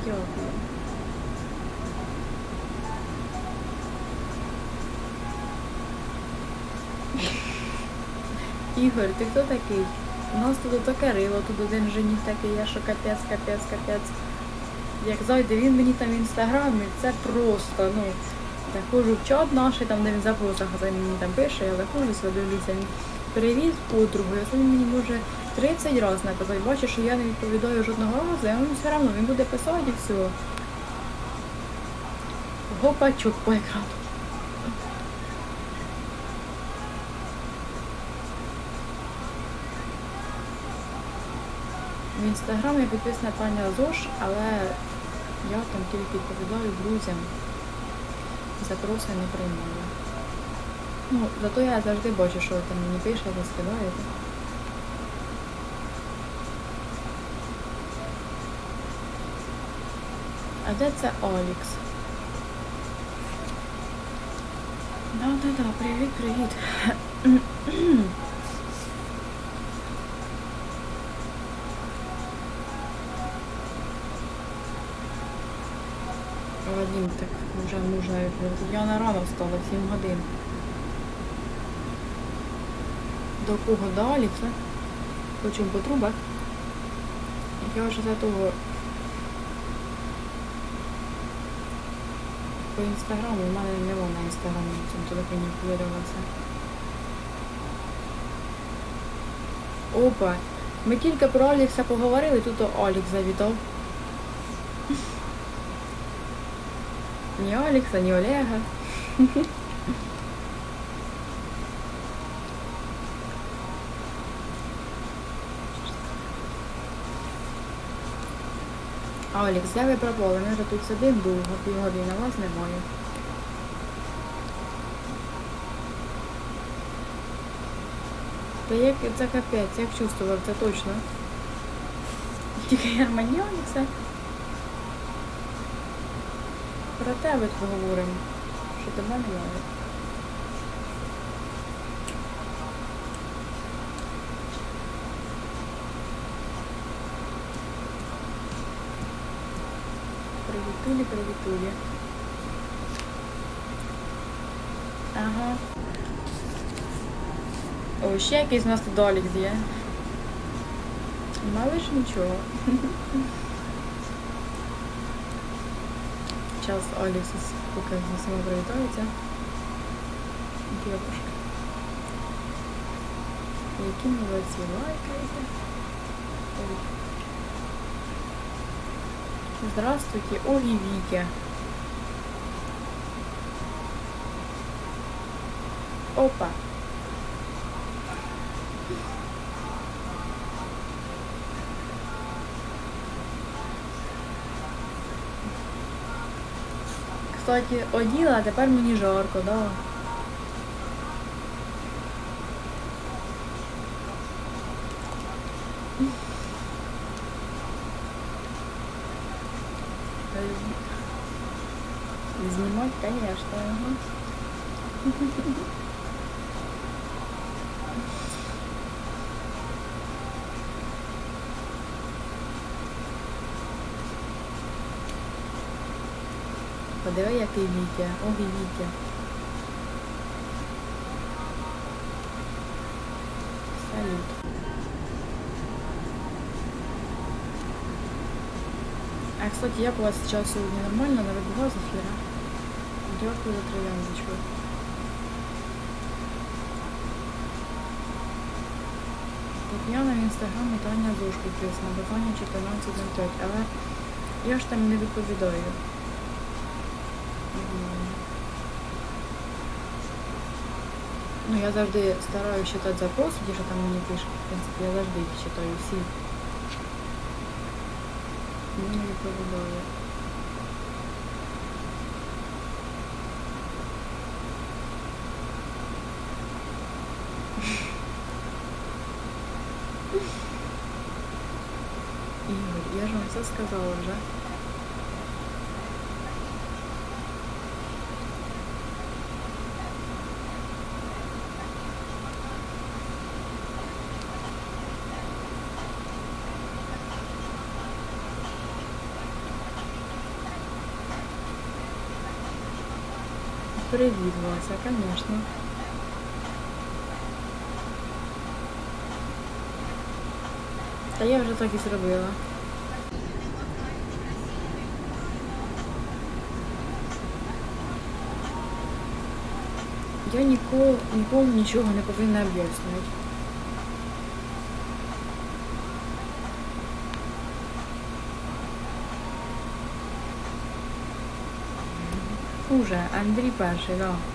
Дякую. Ігор, ти хто такий? У нас тут таке рило, тут один жених такий, я що капець. Як зайде він мені там в інстаграмі, це просто, ну, заходжу в чат наш, там, де він в запросах мені там пише, я заходжу, дивлюся, він привіз подругу, я сьогодні мені може 30 разів написати, бачу, що я не відповідаю жодного разу, а він все одно, він буде писати і все. Гопачок по екрану. В інстаграм я підписана пані Азош, але я там тільки відповідаю друзям. Запроси не приймаю. Ну, зато я завжди бачу, що ви там мені пишете, скидаєте. А де це Алікс? Да, привіт. Вадим, так вже можна, я на рано встала, 7 годин. До кого? До Алікса? Почув по трубах. Я вже за того по інстаграму, у мене немає на інстаграмі, в цьому телефоні вирвалося. Опа, ми тільки про Алікса поговорили, тут Алікс завітав. Ні Алекса, ні Олега. Алекс, де ви пропали? Ми вже тут сидимо довго, півгодини, вас немає. Та як це капець, як чувствував, це точно. Тільки Германі Алекса. Про тебе поговоримо, що тебе немає. Привітулі. Ага. О, ще якийсь у нас тут Алікс є. Малиш нічого. Сейчас Алікс поки сама привітається. Дівушка. Які молодці, лайкаєте. Здравствуйте, Оля и Витя. Опа. Кстати, оділа, а тепер мені жарко, да? Знімати, конечно, ага. Подиви, який Вітя. Ох, і Вітя. Салют. А, кстати, як у вас сейчас сьогодні нормально? Не вибігав з ефіра? Дякую за трояндочку. Тетяна в інстаграмі Таня Зош підписана, бо Таня 14.05, але я ж там не відповідаю. Ну, я завжди стараюсь читати запроси, ті, що там мені пишуть. В принципі, я завжди їх читаю всі. Не відповідаю. Ігор, я ж вам все сказала вже. перевідуватися, звісно. Та я вже так і зробила. Я нікому нічого не повинна об'яснювати. Уже, Андрій перший, да.